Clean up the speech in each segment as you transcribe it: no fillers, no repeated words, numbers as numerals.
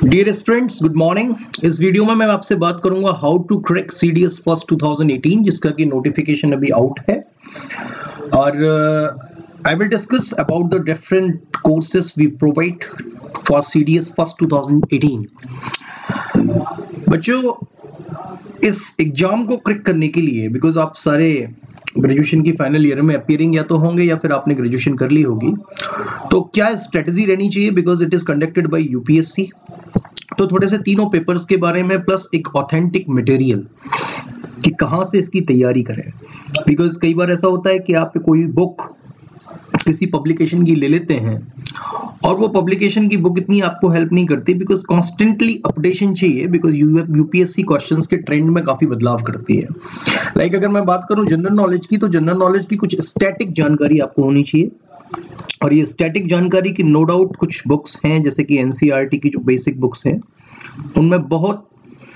Dear students, good morning. इस video में मैं आपसे बात करूंगा how to crack CDS first 2018, जिसका की नोटिफिकेशन अभी आउट है। और I will discuss about the different courses we provide for CDS first 2018। बच्चों, इस एग्जाम को क्रैक करने के लिए, बिकॉज आप सारे ग्रेजुएशन की फाइनल ईयर में अपीयरिंग या तो होंगे या फिर आपने ग्रेजुएशन कर ली होगी, तो क्या स्ट्रेटजी रहनी चाहिए? Because it is conducted by UPSC. तो थोड़े से तीनों पेपर्स के बारे में प्लस एक ऑथेंटिक मटेरियल कि कहाँ से इसकी तैयारी करें। बिकॉज कई बार ऐसा होता है कि आप कोई बुक किसी पब्लिकेशन की ले लेते हैं और वो पब्लिकेशन की बुक इतनी आपको हेल्प नहीं करती, बिकॉज कॉन्स्टेंटली अपडेशन चाहिए। बिकॉज यूपीएससी क्वेश्चंस के ट्रेंड में काफी बदलाव करती है। लाइक अगर मैं बात करूं जनरल नॉलेज की, तो जनरल नॉलेज की कुछ स्टैटिक जानकारी आपको होनी चाहिए। और ये स्टैटिक जानकारी की नो डाउट कुछ बुक्स हैं, जैसे कि एनसीईआरटी की जो बेसिक बुक्स हैं उनमें बहुत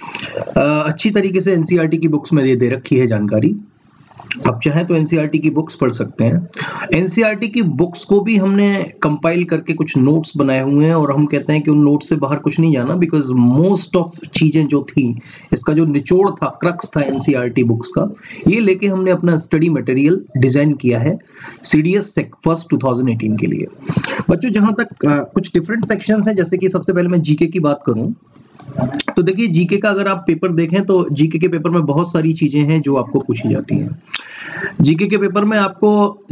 अच्छी तरीके से एनसीईआरटी की बुक्स में ये दे रखी है जानकारी। आप चाहें तो एनसीईआरटी की बुक्स पढ़ सकते हैं। एनसीईआरटी की बुक्स को भी हमने कंपाइल करके कुछ नोट्स बनाए हुए हैं, और हम कहते हैं कि उन नोट्स से बाहर कुछ नहीं जाना, बिकॉज मोस्ट ऑफ चीजें जो थी, इसका जो निचोड़ था, क्रक्स था एनसीईआरटी बुक्स का, ये लेके हमने अपना स्टडी मटेरियल डिजाइन किया है सीडीएस फर्स्ट 2018 के लिए। बच्चों, जहां तक कुछ डिफरेंट सेक्शंस हैं, जैसे कि सबसे पहले मैं जीके की बात करूं, तो देखिए जीके का अगर आप पेपर देखें तो जीके के पेपर में बहुत सारी चीजें हैं जो आपको पूछी जाती हैं। जीके के पेपर में आपको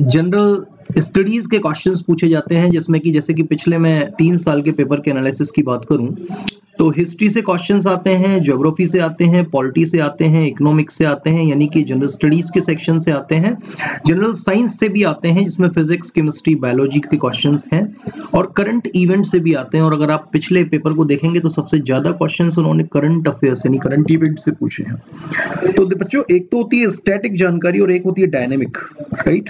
जनरल स्टडीज के क्वेश्चंस पूछे जाते हैं, जिसमें कि जैसे कि पिछले मैं 3 साल के पेपर के एनालिसिस की बात करूं तो हिस्ट्री से क्वेश्चंस आते हैं, ज्योग्राफी से आते हैं, पॉलिटी से आते हैं, इकोनॉमिक्स से आते हैं, यानी कि जनरल स्टडीज के सेक्शन से आते हैं, जनरल साइंस से भी आते हैं जिसमें फिजिक्स, केमिस्ट्री, बायोलॉजी के क्वेश्चंस हैं, और करंट इवेंट से भी आते हैं। और अगर आप पिछले पेपर को देखेंगे तो सबसे ज्यादा क्वेश्चंस उन्होंने करंट अफेयर्स यानी करंट इवेंट से पूछे हैं। तो बच्चों, एक तो होती है स्टैटिक जानकारी और एक होती है डायनेमिक, राइट।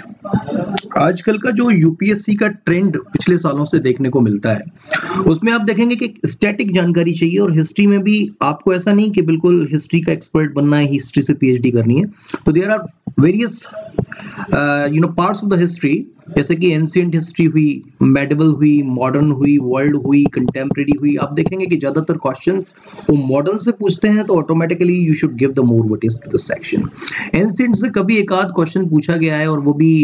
आजकल का जो यूपीएससी का ट्रेंड पिछले सालों से देखने को मिलता है, उसमें आप देखेंगे कि स्टैटिक जानकारी चाहिए। और हिस्ट्री में भी आपको ऐसा नहीं कि बिल्कुल हिस्ट्री का एक्सपर्ट बनना है, हिस्ट्री से पीएचडी करनी है। तो there are various parts of the history, जैसे कि एंशिएंट हिस्ट्री हुई, मेडिवल हुई, मॉडर्न हुई, वर्ल्ड हुई, कंटेम्प्रेरी हुई। आप देखेंगे कि ज्यादातर क्वेश्चंस वो मॉडर्न से पूछते हैं, तो automatically you should give the more weightage to the section. Ancient से कभी एक आध क्वेश्चन पूछा गया है, और वो भी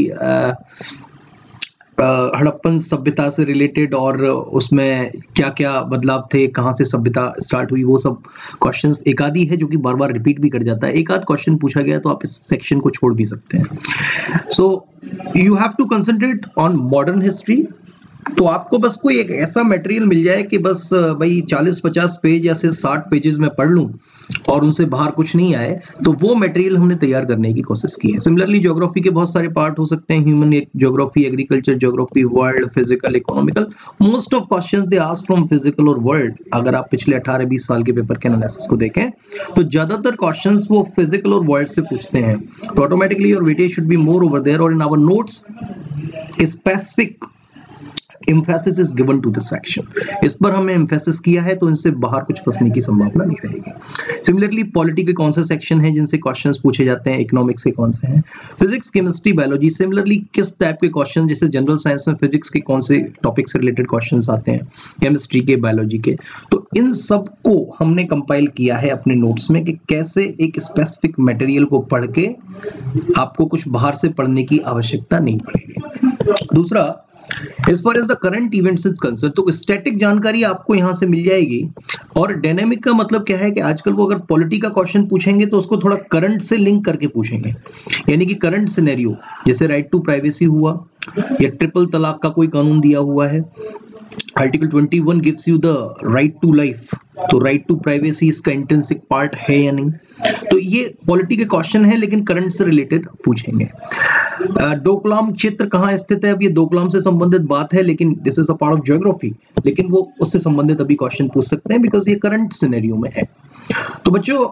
हड़प्पन सभ्यता से रिलेटेड, और उसमें क्या क्या बदलाव थे, कहाँ से सभ्यता स्टार्ट हुई, वो सब क्वेश्चंस एक आधी है जो कि बार बार रिपीट भी कर जाता है। एक आध क्वेश्चन पूछा गया तो आप इस सेक्शन को छोड़ भी सकते हैं। So you have to concentrate on modern history. तो आपको बस कोई एक ऐसा मटेरियल मिल जाए कि बस भाई 40-50 पेज या सिर्फ 60 पेजेस में पढ़ लूं और उनसे बाहर कुछ नहीं आए, तो वो मटेरियल हमने तैयार करने की कोशिश की है। सिमिलरली ज्योग्राफी के बहुत सारे पार्ट हो सकते हैं, human geography, agriculture geography, world, physical, economical. Most of questions they ask from physical और वर्ल्ड। अगर आप पिछले 18-20 साल के पेपर के एनालिसिस को देखें तो ज्यादातर क्वेश्चंस वो फिजिकल और वर्ल्ड से पूछते हैं। तो automatically your weightage should be more over there, और in our notes specific emphasis is given to this section। इस पर हमने emphasis किया है, तो इनसे बाहर कुछ फंसने की संभावना नहीं रहेगी। सिमिलरली पॉलिटी के कौन से सेक्शन हैं जिनसे क्वेश्चंस पूछे जाते हैं, इकोनॉमिक्स के कौन से हैं, फिजिक्स, केमिस्ट्री, बायोलॉजी। सिमिलरली किस टाइप के क्वेश्चन, जैसे जनरल साइंस में फिजिक्स के कौन से टॉपिक से रिलेटेड क्वेश्चंस आते हैं, केमिस्ट्री के, बायोलॉजी के। तो इन सब को हमने कंपाइल किया है अपने नोट्स में कि कैसे एक स्पेसिफिक मटेरियल को पढ़ के आपको कुछ बाहर से पढ़ने की आवश्यकता नहीं पड़ेगी। दूसरा, As far as the current events is concerned, तो स्टैटिक जानकारी आपको यहां से मिल जाएगी। और डायनेमिक का मतलब क्या है कि आजकल वो अगर पॉलिटी का क्वेश्चन पूछेंगे तो उसको थोड़ा करंट से लिंक करके पूछेंगे, यानी कि करंट सिनेरियो, जैसे राइट टू प्राइवेसी हुआ, या ट्रिपल तलाक का कोई कानून दिया हुआ है, article 21 gives you the right to life, तो राइट टू प्राइवेसी इसका इंट्रिंसिक पार्ट है या नहीं। तो ये पॉलिटी के क्वेश्चन है, लेकिन करंट से रिलेटेड पूछेंगे। डोकलाम क्षेत्र कहाँ स्थित है, अब ये डोकलाम से संबंधित बात है, लेकिन this is a part of geography, लेकिन वो उससे संबंधित अभी क्वेश्चन पूछ सकते हैं, बिकॉज ये करंट सिनेरियो में है। तो बच्चों,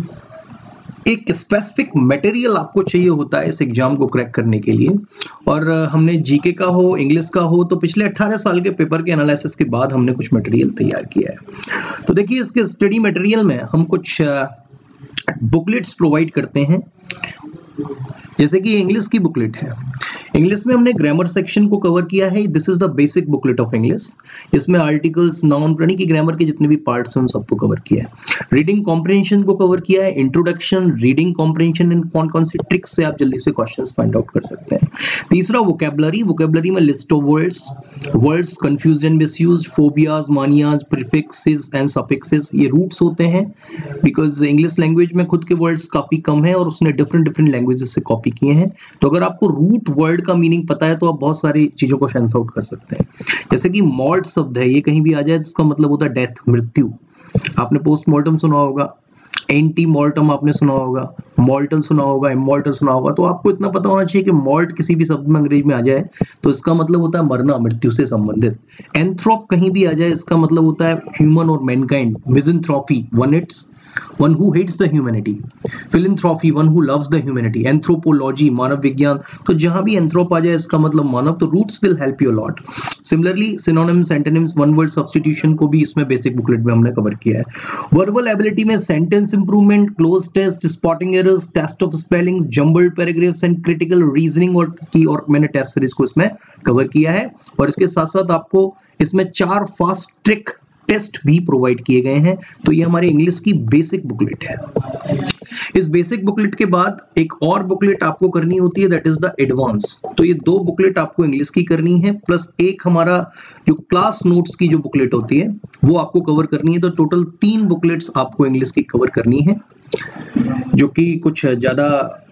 एक स्पेसिफिक मटेरियल आपको चाहिए होता है इस एग्जाम को क्रैक करने के लिए। और हमने जीके का हो, इंग्लिश का हो, तो पिछले 18 साल के पेपर के एनालिसिस के बाद हमने कुछ मटेरियल तैयार किया है। तो देखिए, इसके स्टडी मटेरियल में हम कुछ बुकलेट्स प्रोवाइड करते हैं, जैसे कि इंग्लिश की बुकलेट है, इंग्लिश में हमने ग्रामर सेक्शन को कवर किया है। This is the basic booklet of English. इसमें आर्टिकल्स, नाउन, यानी कि ग्रामर के जितने भी पार्ट्स हैं उन सबको कवर किया है। रीडिंग कॉम्प्रिहेंशन को कवर किया है, इंट्रोडक्शन, रीडिंग कॉम्प्रिहेंशन एंड कौन कौन सी ट्रिक्स से आप जल्दी से क्वेश्चंस फाइंड आउट कर सकते हैं। तीसरा वोकैबुलरी, वोकैबुलरी में list of words, words confused and misused, phobias, manias, prefixes and suffixes, ये रूट्स होते हैं बिकॉज इंग्लिश लैंग्वेज में खुद के वर्ड्स काफी कम है और उसने डिफरेंट डिफरेंट लैंग्वेजेस से कॉपी किए हैं। तो अगर आपको रूट वर्ड का मीनिंग पता है तो आप बहुत सारी चीजों को सेंस आउट कर सकते हैं। जैसे कि मॉर्ट शब्द है, ये कहीं भी आ जाए जिसका मतलब होता है डेथ, मृत्यु। आपने पोस्टमार्टम सुना होगा, एंटी मॉर्टम आपने सुना होगा, मॉर्टल सुना होगा, इमॉर्टल सुना होगा। तो आपको इतना पता होना चाहिए कि मॉर्ट किसी भी शब्द में अंग्रेजी में आ जाए तो इसका मतलब होता है मरना, मृत्यु से संबंधित। एंथ्रोप कहीं भी आ जाए इसका मतलब होता है ह्यूमन और mankind. Misanthropy, one who hates the humanity। philanthropy, one who loves the humanity। Anthropology, मानव विज्ञान। तो जहां भी एंथ्रोप आ जाए इसका मतलब मानव, तो roots will help you lot. Similarly synonyms, antonyms, one word substitution को भी इसमें बेसिक बुकलेट में हमने कवर किया है। वर्बल एबिलिटी में sentence improvement, cloze test, spotting errors, test of spelling, jumbled paragraphs and critical reasoning और मैंने टेस्ट सीरीज को इसमें कवर किया है। और इसके साथ साथ आपको इसमें 4 फास्ट ट्रिक टेस्ट भी प्रोवाइड किए गए हैं। तो ये हमारे इंग्लिश की बेसिक बुकलेट है। इस बेसिक बुकलेट के बाद एक और बुकलेट आपको करनी होती है, दैट इज द एडवांस। तो ये 2 बुकलेट आपको इंग्लिश की करनी है, प्लस एक हमारा जो क्लास नोट्स की जो बुकलेट होती है वो आपको कवर करनी है। तो टोटल 3 बुकलेट्स आपको इंग्लिश की कवर करनी है, जो कि कुछ ज्यादा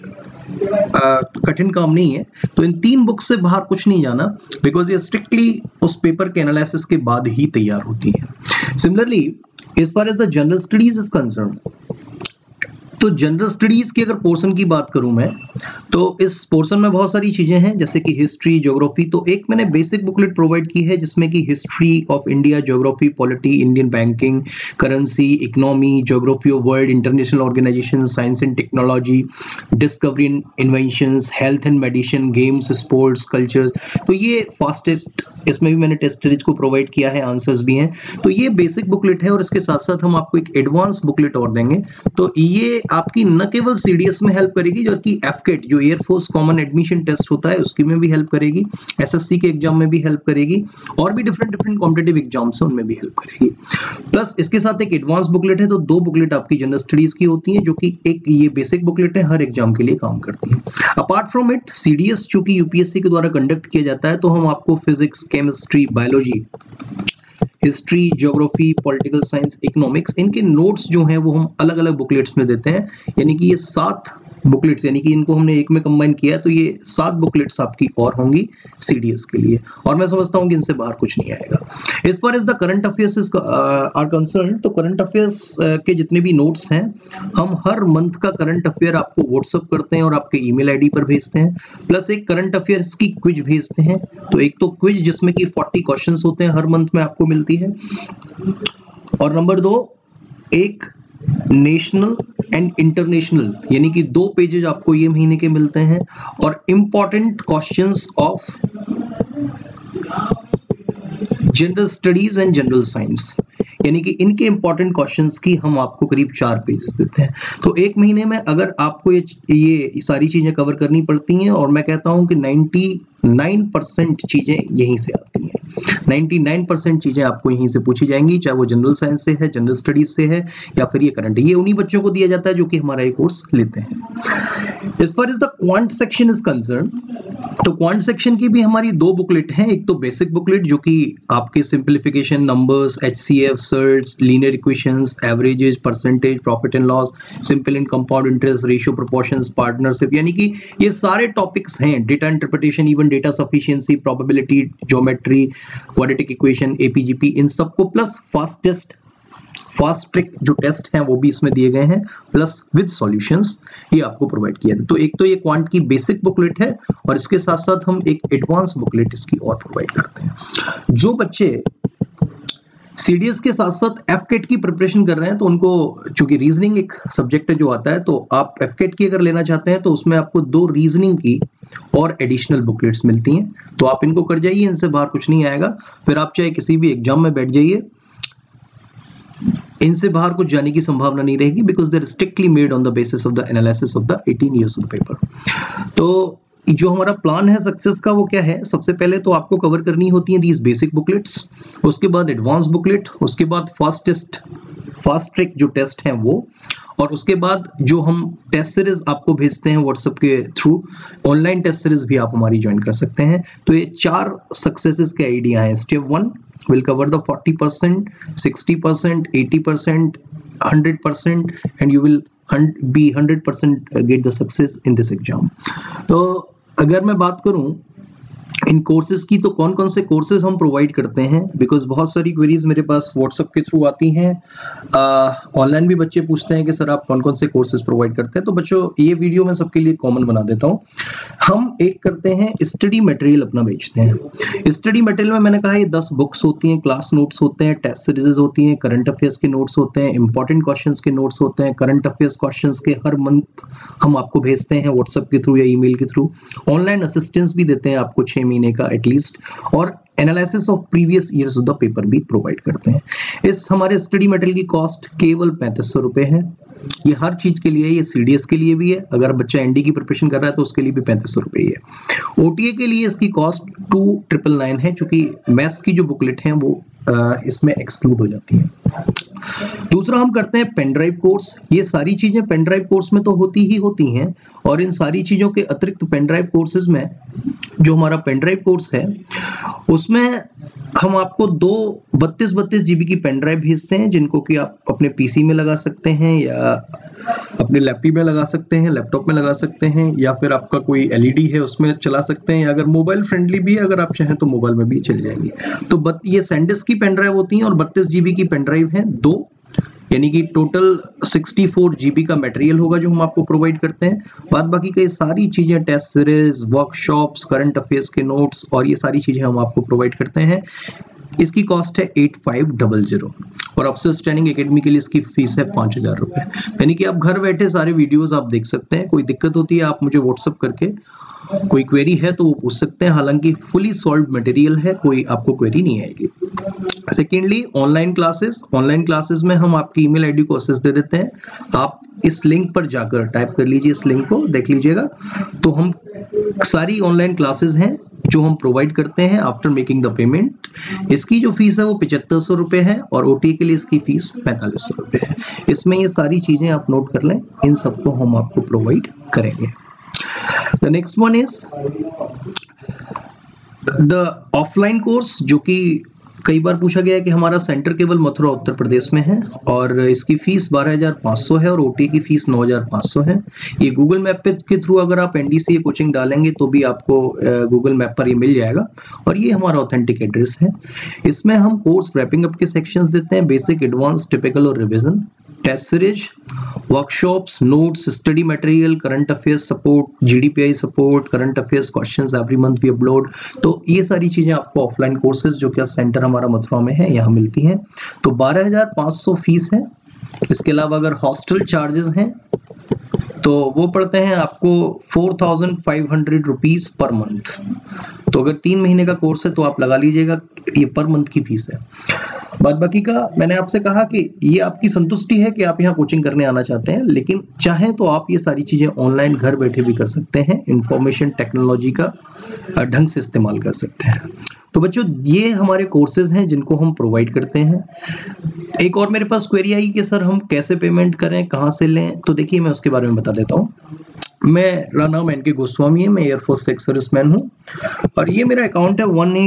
कठिन काम नहीं है। तो इन 3 बुक से बाहर कुछ नहीं जाना, बिकॉज ये स्ट्रिक्टली उस पेपर के एनालिसिस के बाद ही तैयार होती है। Similarly as far as the general studies is concerned, तो जनरल स्टडीज की अगर पोर्शन की बात करूं मैं, तो इस पोर्शन में बहुत सारी चीजें हैं जैसे कि हिस्ट्री, ज्योग्राफी। तो एक मैंने बेसिक बुकलेट प्रोवाइड की है जिसमें कि history of India, geography, polity, Indian banking, currency, economy, geography of world, international organization, science and technology, discovery and inventions, health and medicine, games, sports, cultures. तो ये fastest, इसमें भी मैंने टेस्ट सीरीज को प्रोवाइड किया है, आंसर्स भी हैं। तो ये बेसिक बुकलेट है और इसके साथ साथ हम आपको एक एडवांस बुकलेट और देंगे। तो ये आपकी न केवल सीडीएस में हेल्प करेगी, जबकि एफकेट जो एयरफोर्स कॉमन एडमिशन टेस्ट होता है उसकी में भी हेल्प करेगी, एसएससी के एग्जाम में भी हेल्प करेगी, और भी डिफरेंट डिफरेंट कॉम्पिटिटिव एग्जाम्स हैं उनमें भी हेल्प करेगी। प्लस इसके साथ एक एडवांस बुकलेट है। तो 2 बुकलेट आपकी जनरल स्टडीज की होती हैं, जो कि एक ये बेसिक बुकलेट है, हर एग्जाम के लिए काम करती है। अपार्ट फ्रॉम इट, सीडीएस चूंकि यूपीएससी के द्वारा कंडक्ट किया जाता है, तो हम आपको physics, chemistry, biology, history, geography, political science, economics, इनके नोट्स जो हैं वो हम अलग अलग बुकलेट्स में देते हैं। यानी कि ये 7 बुकलेट्स, यानी कि इनको हमने एक में कंबाइन किया है, तो ये 7 बुकलेट्स आपकी और होंगी सीडीएस के लिए, और मैं समझता हूं कि इनसे बाहर कुछ नहीं आएगा। As far as the current affairs are concern, तो करंट अफेयर्स के जितने भी नोट्स हैं, हम हर मंथ का करंट अफेयर आपको व्हाट्सअप करते हैं और आपके ईमेल आईडी पर भेजते हैं। प्लस एक करंट अफेयर्स की क्विज भेजते हैं। तो एक तो क्विज जिसमें कि 40 क्वेश्चंस होते हैं, हर मंथ में आपको मिलती है। और नंबर 2, एक नेशनल एंड इंटरनेशनल, यानी कि 2 पेजेज आपको ये महीने के मिलते हैं, और important questions of general studies and general science, यानी कि इनके इंपॉर्टेंट क्वेश्चंस की हम आपको करीब 4 पेजेस देते हैं। तो एक महीने में अगर आपको ये सारी चीजें कवर करनी पड़ती हैं, और मैं कहता हूं कि 99% चीजें यहीं से आती हैं। 99% चीजें आपको यहीं से पूछी जाएंगी, चाहे वो जनरल साइंस से है, जनरल स्टडीज से है, या फिर ये करंट। ये उन्हीं बच्चों को दिया जाता है जो कि हमारा ये कोर्स लेते हैं। As far as the quant section is concerned, तो क्वांट सेक्शन की भी हमारी 2 बुकलेट हैं। एक तो बेसिक बुकलेट जो कि आपके simplification, numbers, HCF, surds, linear equations, averages, percentage, profit and loss, simple and compound interest, ratio, proportions, partnership, यानी कि ये सारे टॉपिक्स हैं। Data interpretation, even data sufficiency, probability, geometry, quadratic equation, AP GP, इन सबको, प्लस फास्ट ट्रिक जो test हैं वो भी इसमें दिए गए हैं, प्लस विद सॉल्यूशंस ये आपको प्रोवाइड किया है। तो एक तो ये क्वांट की बेसिक बुकलेट है, और इसके साथ साथ हम एक एडवांस बुकलेट इसकी और प्रोवाइड करते हैं। जो बच्चे सीडीएस के साथ साथ एफकेट की प्रिपरेशन कर रहे हैं, तो उनको चूंकि रीजनिंग एक सब्जेक्ट जो आता है, तो आप एफकेट की अगर लेना चाहते हैं तो उसमें आपको 2 रीजनिंग की और एडिशनल बुकलेट्स मिलती हैं। तो आप इनको कर जाइए, इनसे बाहर कुछ नहीं आएगा। फिर आप चाहे किसी भी एग्जाम में बैठ जाइए, इनसे बाहर कुछ जाने की संभावना नहीं रहेगी, because they are strictly made on the basis of the analysis of the 18 years of paper. तो जो हमारा प्लान है सक्सेस का वो क्या है, सबसे पहले तो आपको कवर करनी होती है दीज बेसिक बुकलेट्स, उसके बाद एडवांस बुकलेट, उसके बाद फास्ट ट्रैक जो टेस्ट हैं वो, और उसके बाद जो हम टेस्ट सीरीज आपको भेजते हैं व्हाट्सएप के थ्रू, ऑनलाइन टेस्ट सीरीज भी आप हमारी ज्वाइन कर सकते हैं। तो ये 4 सक्सेसेस के आइडिया हैं। Step 1 will cover the 40%, 60%, 80%, 100%, and you will be 100% get the success in this exam। तो अगर मैं बात करूं इन कोर्सेज की, तो कौन कौन से कोर्सेज हम प्रोवाइड करते हैं, बिकॉज बहुत सारी क्वेरीज मेरे पास व्हाट्सएप के थ्रू आती हैं, ऑनलाइन भी बच्चे पूछते हैं कि सर आप कौन कौन से कोर्सेज प्रोवाइड करते हैं। तो बच्चों ये वीडियो मैं सबके लिए कॉमन बना देता हूँ। हम एक करते हैं स्टडी मटेरियल अपना बेचते हैं। स्टडी मटेरियल में मैंने कहा ये 10 बुक्स होती हैं, क्लास नोट्स होते हैं, टेस्ट सीरीज होती हैं, करंट अफेयर्स के नोट्स होते हैं, इंपॉर्टेंट क्वेश्चंस के नोट्स होते हैं, करंट अफेयर्स क्वेश्चंस के हर मंथ हम आपको भेजते हैं व्हाट्सएप के थ्रू या ईमेल के थ्रू। ऑनलाइन असिस्टेंस भी देते हैं आपको 6 महीने का एटलीस्ट, और analysis of previous years of the paper भी प्रोवाइड करते हैं। इस हमारे स्टडी मटेरियल की कॉस्ट केवल 3500 रुपए है। ये हर चीज के लिए, ये सीडीएस के लिए भी है, अगर बच्चा एनडी की प्रिपरेशन कर रहा है तो उसके लिए भी 3500 रुपए ही है। ओटीए के लिए इसकी कॉस्ट 2999 है, क्योंकि मैथ्स की जो बुकलेट है वो इसमें एक्सक्लूड हो जाती है। दूसरा हम करते हैं पेन ड्राइव कोर्स। ये सारी चीजें पेन ड्राइव कोर्स में तो होती हैं, और इन सारी चीजों के अतिरिक्त पेन ड्राइव कोर्सेज में जो हमारा पेन ड्राइव कोर्स है उसमें हम आपको 32 जीबी की पेन ड्राइव भेजते हैं, जिनको कि आप अपने पीसी में लगा सकते हैं या अपने लैपटॉप में लगा सकते हैं, लैपटॉप में लगा सकते हैं, या फिर आपका कोई एलईडी है उसमें चला सकते हैं, या अगर मोबाइल फ्रेंडली भी है अगर आप चाहें तो मोबाइल में भी चल जाएंगी। तो ये सैंडिस्क की पेन ड्राइव होती हैं, और 32 जीबी की पेन ड्राइव है 2, यानी कि टोटल 64 जीबी का मटेरियल होगा जो हम आपको प्रोवाइड करते हैं। बाद बाकी कई सारी चीजें, test series, workshops, current affairs के नोट्स, और ये सारी चीजें हम आपको प्रोवाइड करते हैं। इसकी कॉस्ट है 8500, और अफसर्स ट्रेनिंग एकेडमी के लिए इसकी फीस है 5000 रुपए। यानी कि आप घर बैठे सारे वीडियोस आप देख सकते हैं। कोई दिक्कत होती है आप मुझे व्हाट्सएप करके, कोई क्वेरी है तो वो पूछ सकते हैं, हालांकि फुली सॉल्व मटेरियल है, कोई आपको क्वेरी नहीं आएगी। सेकेंडली ऑनलाइन क्लासेस में हम आपकी ईमेल आईडी को एक्सेस दे देते हैं। आप इस लिंक पर जाकर टाइप कर लीजिए, इस लिंक को देख लीजिएगा। तो हम सारी ऑनलाइन क्लासेस हैं जो हम प्रोवाइड करते हैं आफ्टर मेकिंग द पेमेंट। इसकी जो फीस है वो 7500 रुपए है, और ओटी के लिए इसकी फीस 4500 रुपए है। इसमें ये सारी चीजें आप नोट कर लें, इन सबको हम आपको प्रोवाइड करेंगे। The next one is the offline course, जो कि कई बार पूछा गया है कि हमारा सेंटर केवल मथुरा उत्तर प्रदेश में है, और इसकी फीस 12500 है, और ओटी की फीस 9500 है। ये गूगल मैप के थ्रू अगर आप एनडीसीए कोचिंग डालेंगे तो भी आपको गूगल मैप पर ये मिल जाएगा, और ये हमारा ऑथेंटिक एड्रेस है। इसमें हम कोर्स रैपिंग अप के सेक्शंस देते हैं, बेसिक, एडवांस, टिपिकल और revision, test series, workshops, notes, study material, current affairs support, GDPI support, current affairs questions every month we upload. तो ये सारी चीजें आपको ऑफलाइन कोर्सेज जो कि सेंटर हमारा मथुरा में है यहाँ मिलती हैं। तो 12500 फीस है। इसके अलावा अगर हॉस्टल चार्जेस हैं तो वो पड़ते हैं आपको 4500 रुपीज पर मंथ। तो अगर 3 महीने का कोर्स है तो आप लगा लीजिएगा, ये पर मंथ की फीस है। बाद बाकी का मैंने आपसे कहा कि ये आपकी संतुष्टि है कि आप यहाँ कोचिंग करने आना चाहते हैं, लेकिन चाहें तो आप ये सारी चीजें ऑनलाइन घर बैठे भी कर सकते हैं, इंफॉर्मेशन टेक्नोलॉजी का ढंग से इस्तेमाल कर सकते हैं। तो बच्चों ये हमारे कोर्सेज हैं जिनको हम प्रोवाइड करते हैं। एक और मेरे पास क्वेरी आई कि सर हम कैसे पेमेंट करें, कहाँ से लें, तो देखिए मैं उसके बारे में बता देता हूँ। मेरा नाम एनके गोस्वामी है, मैं एयरफोर्स एक्स सर्विसमैन हूँ, और ये मेरा अकाउंट है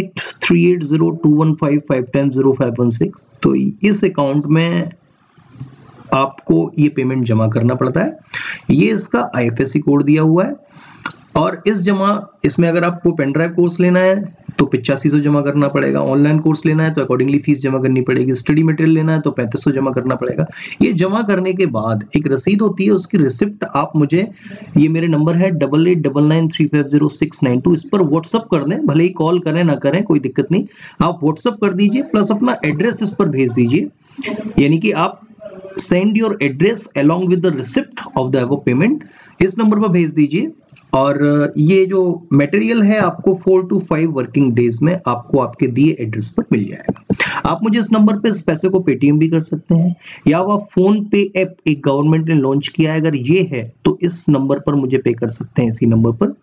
1838021555100516। तो इस अकाउंट में आपको ये पेमेंट जमा करना पड़ता है। ये इसका आईएफएससी कोड दिया हुआ है, और इसमें अगर आपको पेन ड्राइव कोर्स लेना है तो 8500 जमा करना पड़ेगा, ऑनलाइन कोर्स लेना है तो अकॉर्डिंगली फीस जमा करनी पड़ेगी, स्टडी मटेरियल लेना है तो 3500 जमा करना पड़ेगा। ये जमा करने के बाद एक रसीद होती है, उसकी रिसिप्ट आप मुझे, ये मेरे नंबर है 8899350692, इस पर व्हाट्सअप कर दें, भले ही कॉल करें ना करें कोई दिक्कत नहीं, आप व्हाट्सअप कर दीजिए, प्लस अपना एड्रेस इस पर भेज दीजिए। यानी कि आप send your address along with the receipt of the above payment इस नंबर पर भेज दीजिए, और ये जो मटेरियल है आपको 4 to 5 वर्किंग डेज में आपको आपके दिए एड्रेस पर मिल जाएगा। आप मुझे इस नंबर पे इस पैसे को पेटीएम भी कर सकते हैं, या वह फोन पे ऐप एक गवर्नमेंट ने लॉन्च किया है, अगर ये है तो इस नंबर पर मुझे पे कर सकते हैं, इसी नंबर पर।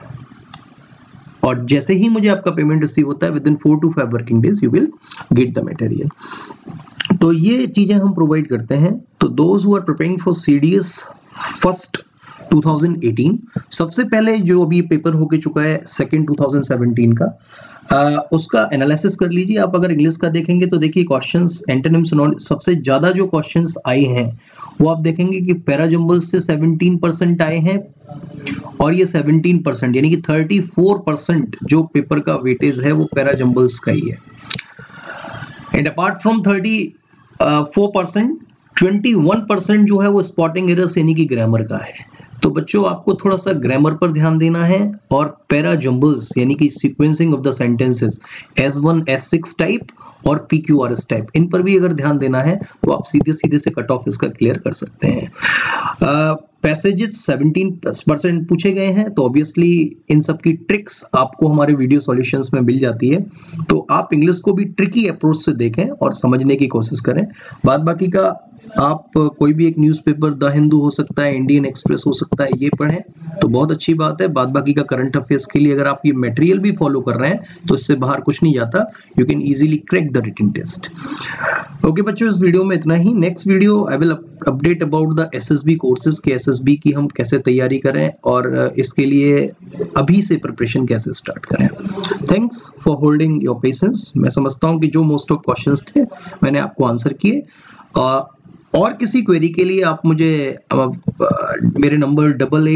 और जैसे ही मुझे आपका पेमेंट रिसीव होता है within 4 to 5 working days you will get the material. तो ये चीजें हम प्रोवाइड करते हैं। तो those who are preparing for CDS first 2018, सबसे पहले जो अभी पेपर होके चुका है सेकंड 2017 का, उसका एनालिसिस कर लीजिए। आप अगर इंग्लिश का देखेंगे तो देखिए क्वेश्चंस एंटोनिम्स सबसे ज्यादा जो क्वेश्चंस आए हैं वो आप देखेंगे कि पैराजंबल्स से 17% आए हैं, और ये 17% यानी कि 34% जो पेपर का वेटेज है वो पैराजंबल्स का ही है। एंड अपार्ट फ्रॉम 34%, 21% जो है वो स्पॉटिंग एरर्स यानी कि ग्रामर का है। तो बच्चों आपको थोड़ा सा ग्रामर पर ध्यान देना है, और पैरा जंबल्स यानी कि sequencing of the sentences S1 S6 type और PQRS टाइप, इन पर भी अगर ध्यान देना है तो आप सीधे सीधे से कट ऑफ इसका क्लियर कर सकते हैं। पैसेजेस 17% पूछे गए हैं, तो ऑब्वियसली इन सब की ट्रिक्स आपको हमारे वीडियो सॉल्यूशंस में मिल जाती है। तो आप इंग्लिश को भी ट्रिकी अप्रोच से देखें और समझने की कोशिश करें। बाद बाकी का आप कोई भी एक न्यूज़पेपर द हिंदू हो सकता है, इंडियन एक्सप्रेस हो सकता है, ये पढ़ें तो बहुत अच्छी बात है। बाद बाकी का करंट अफेयर्स के लिए अगर आप ये मटेरियल भी फॉलो कर रहे हैं तो इससे बाहर कुछ नहीं जाता, you can easily crack the written test. Okay बच्चों, इस वीडियो में इतना ही। Next video I will update about the SSB courses के एसएसबी की हम कैसे तैयारी करें और इसके लिए अभी से प्रिपरेशन कैसे स्टार्ट करें। Thanks for holding your patience. मैं समझता हूं कि जो मोस्ट ऑफ क्वेश्चंस थे मैंने आपको आंसर किए। और किसी क्वेरी के लिए आप मुझे मेरे नंबर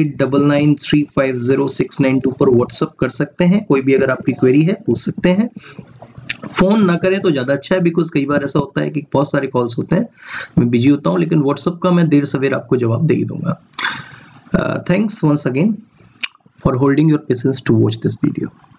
8899350692 पर व्हाट्सएप कर सकते हैं। कोई भी अगर आपकी क्वेरी है पूछ सकते हैं। फोन ना करें तो ज्यादा अच्छा है, बिकॉज कई बार ऐसा होता है कि बहुत सारे कॉल्स होते हैं, मैं बिजी होता हूं, लेकिन व्हाट्सएप का मैं देर सवेर आपको जवाब दे ही दूंगा। Thanks once again for holding your patience to watch this video.